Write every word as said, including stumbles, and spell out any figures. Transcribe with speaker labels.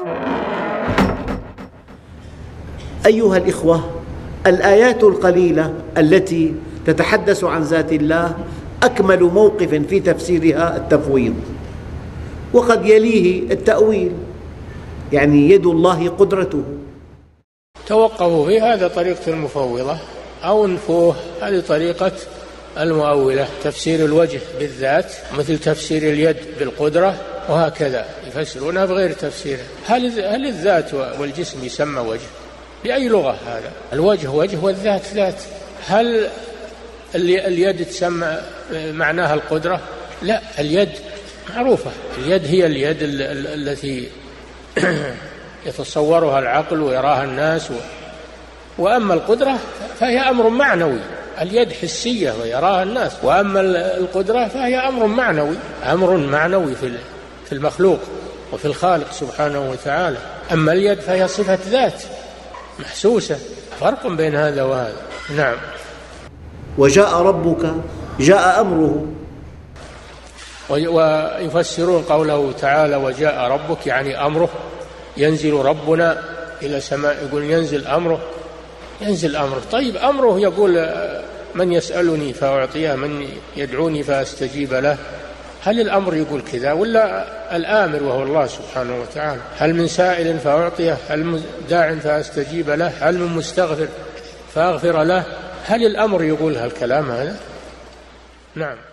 Speaker 1: أيها الإخوة، الآيات القليلة التي تتحدث عن ذات الله أكمل موقف في تفسيرها التفويض، وقد يليه التأويل، يعني يد الله قدرته.
Speaker 2: توقفوا في هذا طريقة المفوضة أو انفوه، هذه طريقة المؤولة، تفسير الوجه بالذات مثل تفسير اليد بالقدرة، وهكذا يفسرونها بغير تفسيرها. هل هل الذات والجسم يسمى وجه؟ بأي لغة هذا؟ الوجه وجه والذات ذات. هل اليد تسمى معناها القدرة؟ لا، اليد معروفة، اليد هي اليد التي يتصورها العقل ويراها الناس، وأما القدرة فهي أمر معنوي. اليد حسية ويراها الناس، وأما القدرة فهي أمر معنوي، أمر معنوي في المخلوق وفي الخالق سبحانه وتعالى. أما اليد فهي صفة ذات محسوسة، فرق بين هذا وهذا. نعم.
Speaker 1: وجاء ربك، جاء أمره.
Speaker 2: ويفسرون قوله تعالى وجاء ربك يعني أمره، ينزل ربنا إلى سماء، يقول ينزل أمره، ينزل أمره. طيب أمره يقول من يسألني فأعطيه، من يدعوني فأستجيب له. هل الأمر يقول كذا ولا الآمر وهو الله سبحانه وتعالى؟ هل من سائل فأعطيه، هل من داع فأستجيب له، هل من مستغفر فأغفر له؟ هل الأمر يقول هالكلام هذا؟ نعم.